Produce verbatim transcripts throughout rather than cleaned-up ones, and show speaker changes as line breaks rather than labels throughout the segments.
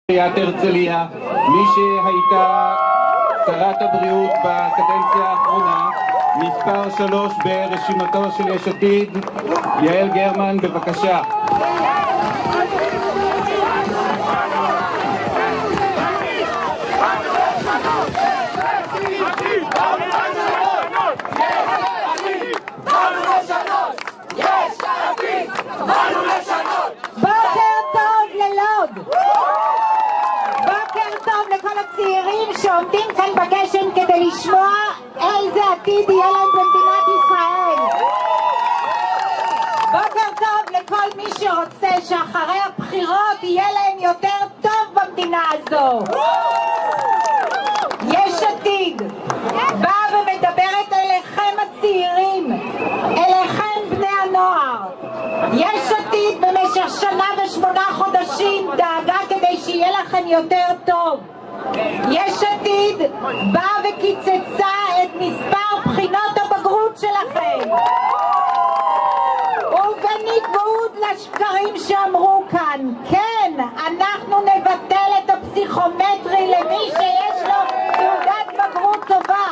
עיריית הרצליה, מי שהייתה שרת הבריאות בקדנציה האחרונה, מספר שלוש ברשימתו של יש עתיד, יעל גרמן, בבקשה.
הצעירים שעומדים כאן בגשם כדי לשמוע איזה עתיד יהיה להם במדינת ישראל. בוקר טוב לכל מי שרוצה שאחרי הבחירות יהיה להם יותר טוב במדינה הזו. יש עתיד באה ומדברת אליכם הצעירים, אליכם בני הנוער. יש עתיד במשך שנה ושמונה חודשים דאגה כדי שיהיה לכם יותר טוב. יש עתיד באה וקיצצה את מספר בחינות הבגרות שלכם, ובניגוד לשקרים שאמרו כאן, כן, אנחנו נבטל את הפסיכומטרי למי שיש לו תעודת בגרות טובה,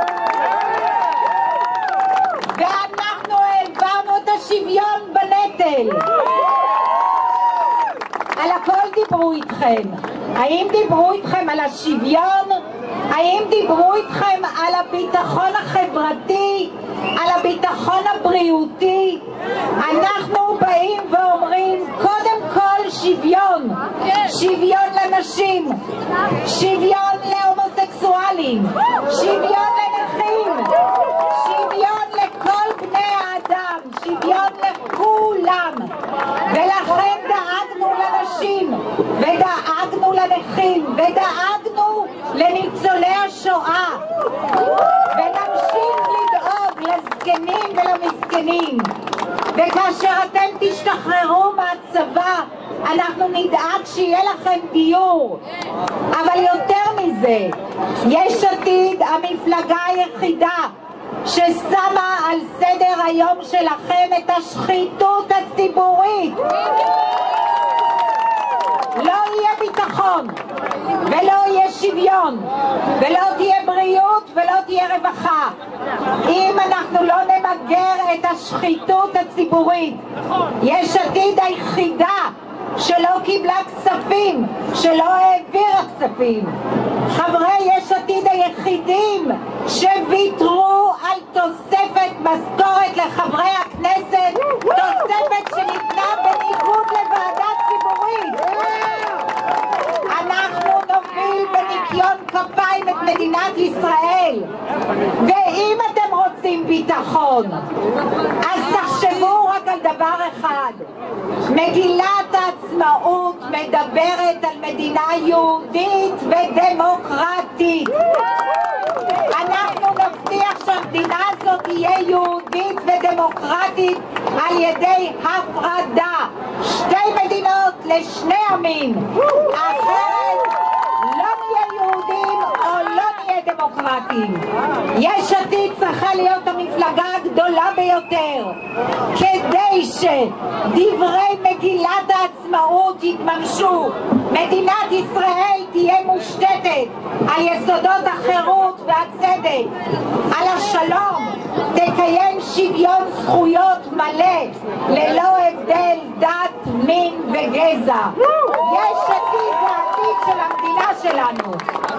ואנחנו העברנו את השוויון בנטל. על הכל דיברו איתכם. האם דיברו איתכם על השוויון? האם דיברו איתכם על הביטחון החברתי? על הביטחון הבריאותי? אנחנו באים ואומרים קודם כל שוויון. שוויון לנשים, שוויון להומוסקסואלים, שוויון לנכים, שוויון לכל בני האדם, שוויון לכולם. ולכן דאגנו לנשים ודאגנו לנכים ודאגנו לניצולי השואה, ונמשיך לדאוג לזקנים ולמסכנים. וכאשר אתם תשתחררו מהצבא אנחנו נדאג שיהיה לכם דיור. אבל יותר מזה, יש עתיד המפלגה היחידה ששמה על סדר היום שלכם את השחיתות הציבורית. לא יהיה ביטחון ולא יהיה שוויון ולא תהיה בריאות ולא תהיה רווחה אם אנחנו לא נמגר את השחיתות הציבורית. יש עתיד היחידה שלא קיבלה כספים, שלא העבירה כספים. חברי יש עתיד היחידים שוויתרו על תוספת משכורת לחברי הכנסת, תוספת שניתנה בניגוד לוועדה ציבורית. אנחנו נוביל בניקיון כפיים את מדינת ישראל, ואם אתם רוצים ביטחון אז תחשבו רק על דבר אחד. מגילת העצמאות מדברת על מדינה יהודית ודמוקרטית. אנחנו נבטיח שהמדינה הזאת תהיה יהודית ודמוקרטית על ידי הפרדה, שתי מדינות לשני עמים. אחרת לא נהיה יהודים או לא נהיה דמוקרטים. יש עתיד צריכה להיות המפלגה הגדולה ביותר כדי שדברי מגילת העצמאות יתממשו. מדינת ישראל תהיה מושתתת על יסודות החירות והצדק, על השלום, תקיים שוויון זכויות מלא ללא הבדל דת, מין וגזע. יש עתיד העתיד של המדינה שלנו.